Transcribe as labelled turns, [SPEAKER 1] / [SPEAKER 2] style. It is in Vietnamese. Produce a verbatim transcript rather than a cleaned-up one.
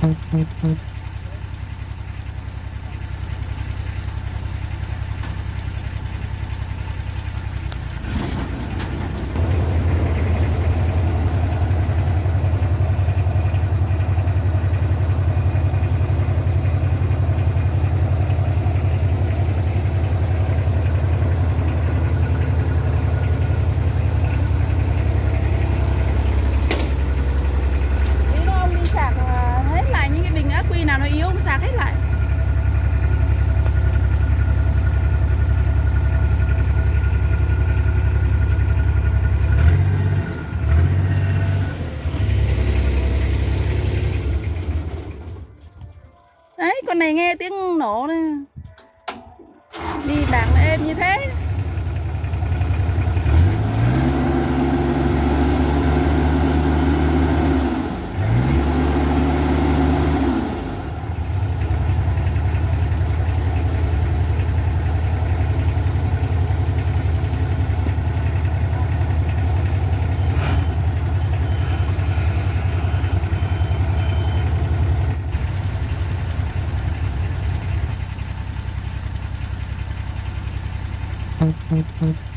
[SPEAKER 1] nào nó yếu ông sạc hết lại. Đấy, con này nghe tiếng nổ này. Đi đằng êm như thế.
[SPEAKER 2] Thank you.